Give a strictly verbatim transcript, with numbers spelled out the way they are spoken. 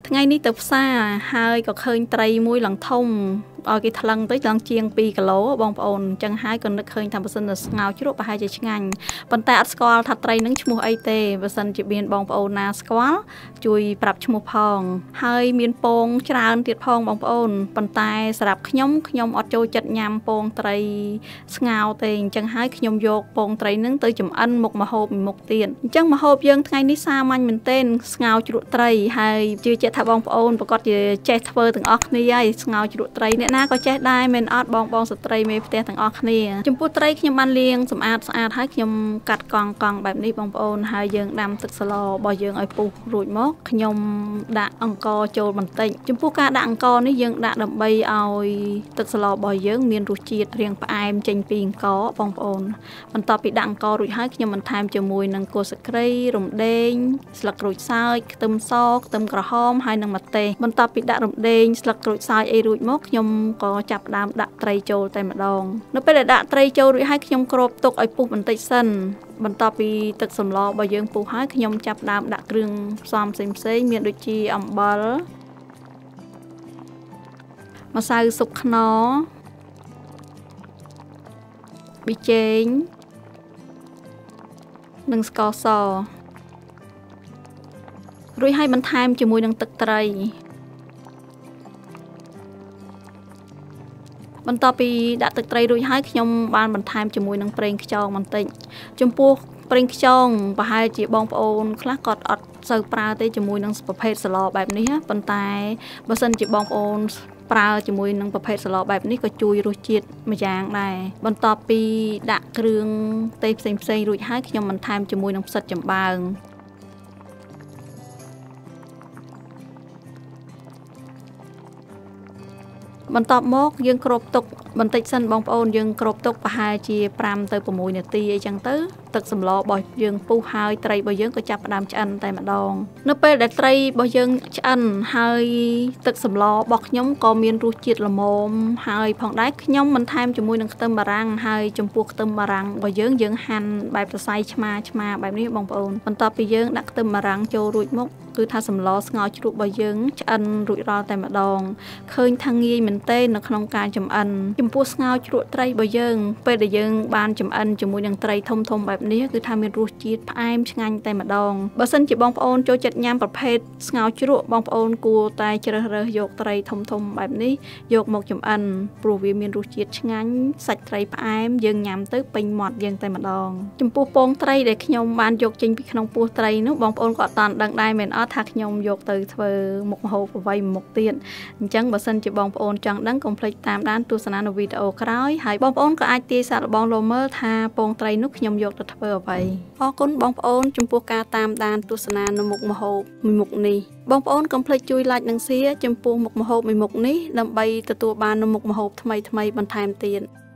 ថ្ងៃនេះទៅផ្សារហើយក៏ឃើញត្រីមួយឡើងធំឲ្យគេថ្លឹងទៅឡើងជាងពីរគីឡូបងប្អូនអញ្ចឹងហើយក៏នឹកឃើញថាបើសិនតែស្ងោរជ្រក់ប្រហែលជាឆ្ងាញ់ប៉ុន្តែអត់ស្គាល់ថាត្រីនឹងឈ្មោះអីទេបើសិនជាមានបងប្អូនណាស្គាល់ជួយប្រាប់ឈ្មោះផងហើយមានពងច្រើនទៀតផងបងប្អូនប៉ុន្តែសម្រាប់ខ្ញុំខ្ញុំអត់ចូលចិត្តញ៉ាំពងត្រីស្ងោរទេអញ្ចឹងហើយខ្ញុំយកពងត្រីនឹងទៅចម្អិនមុខម្ហូបមួយមុខទៀតអញ្ចឹងម្ហូបយើងថ្ងៃនេះសាមញ្ញមែនទែនស្ងោរជ្រក់ត្រីហើយជឿជាក់ថាបងប្អូនប្រកាសជាចេះធ្វើទាំងអស់គ្នាហើយស្ងោរជ្រក់ត្រីអ្នកណាក៏ចេះដែរមិនអត់បងបងស្ត្រីមេផ្ទះទាំងអស់គ្នាចំពោះត្រីខ្ញុំបានលាងសម្អាតស្អាតហើយខ្ញុំកាត់កង់កង់បែបនេះបងប្អូនហើយយើងដាំទឹកស្លរបស់យើងឲ្យពុះរួចមកខ្ញុំដាក់អង្ករចូលបន្តិចចំពោះការដាក់អង្ករនេះយើងដាក់ដើម្បីឲ្យទឹកស្លរបស់យើងមានរសជាតិរាងផ្អែមចេញពីអង្ករបងប្អូនបន្ទាប់ពីដាក់អង្កររួចហើយខ្ញុំបន្ថែមជាមួយនឹងគល់ស្លឹកគ្រៃរំដេងស្លឹកក្រូចសើចខ្ទឹមសខ្ទឹមក្រហមហើយនិងម្ទេសបន្ទាប់ពីដាក់រំដេងស្លឹកក្រូចសើចអីរួចមកខ្ញុំក៏ចាប់ផ្ដើមដាក់ត្រីចូលតែម្ដងនៅពេលដែលដាក់ត្រីចូលរួចហើយខ្ញុំគ្របទុកឲ្យពុះបន្តិចសិនបន្ទាប់ពីទឹកសម្លរបស់យើងពុះហើយខ្ញុំចាប់ផ្ដើមដាក់គ្រឿងផ្សំផ្សេងផ្សេងមានដូចជាអំបិលម្សៅស៊ុបខ្នុរប៊ីចេងនិងស្ករសរួចហើយបន្ថែមជាមួយនឹងទឹកត្រីបន្ទាប់ពីដាក់ទឹកត្រីរួចហើយខ្ញុំបានបន្ថែមជាមួយនឹងប្រេងខ្យងបន្តិចចំពោះប្រេងខ្យងប្រហែលជាបងប្អូនខ្លះគាត់អត់សូវប្រើទេជាមួយនឹងប្រភេទស្លបែបនេះប៉ុន្តែបើសិនជាបងប្អូនប្រើជាមួយនឹងប្រភេទស្លបែបនេះក៏ជួយរសជាតិមួយយ៉ាងដែរបន្ទាប់ពីដាក់គ្រឿងទេសផ្សេងផ្សេងរួចហើយខ្ញុំបន្ថែមជាមួយនឹងផ្សិតចំបើងបន្ទាប់មកយើងគ្របទុកបន្តិចសិនបងប្អូនយើងគ្របទុកប្រហែលជាប្រាំទៅ៦នាទីអីចឹងទៅទឹកសម្លរបស់យើងពុះហើយត្រីរបស់យើងក៏ចាប់ផ្ដើមឆ្អិនតែម្ដងនៅពេលដែលត្រីរបស់យើងឆ្អិនហើយទឹកសម្លរបស់ខ្ញុំក៏មានរសជាតិល្មមហើយផងដែរខ្ញុំបន្ថែមជាមួយនឹងខ្ទឹមបារាំងហើយចំពោះខ្ទឹមបារាំងរបស់យើងយើងហាន់បែបសរសៃឆ្មាឆ្មាបែបនេះបងប្អូនបន្ទាប់ពីយើងដាក់ខ្ទឹមបារាំងចូលរួចមកគឺថាសម្លស្ងោរជ្រូករបស់យើងឆ្អិនរួចរាល់តែម្ដងឃើញថាងាយមែនទេនៅក្នុងការចម្អិនចំពោះស្ងោរជ្រក់ត្រីរបស់យើងពេលដែលយើងបានចម្អិនជាមួយនឹងត្រីធំធំបែបនេះគឺថាមានរសជាតិផ្អែមឆ្ងាញ់តែម្ដងបើសិនជាបងប្អូនចូលចិត្តញ៉ាំប្រភេទស្ងោរជ្រក់បងប្អូនគួរតែជ្រើសរើសយកត្រីធំធំបែបនេះយកមកចម្អិនព្រោះវាមានរសជាតិឆ្ងាញ់សាច់ត្រីផ្អែមយើងញ៉ាំទៅពេញមាត់យើងតែម្ដងចំពោះពងត្រីដែលខ្ញុំបានយកចេញពីក្នុងពោះត្រីនោះបងប្អូនក៏អត់តាន់ដឹងដែរមែនអត់ថាខ្ញុំយកទៅធ្វើមុខម្ហូបអ្វីមុខទៀតអញ្ចឹងបើសិនជាបងប្អូនចង់ដឹងកុំភ្លេចតាមដានទស្សនានៅវីដេអូក្រោយហើយបងប្អូនក៏អាចទាយសាកល្បងលោមើលថាពងត្រីនោះខ្ញុំយកទៅធ្វើអ្វីអរគុណបងប្អូនចំពោះការតាមដានទស្សនានៅមុខម្ហូបមួយមុខនេះបងប្អូនកុំភ្លេចជួយ like និង share ចំពោះមុខម្ហូបមួយមុខនេះដើម្បីទទួលបាននៅមុខម្ហូបថ្មីៗបន្ថែមទៀត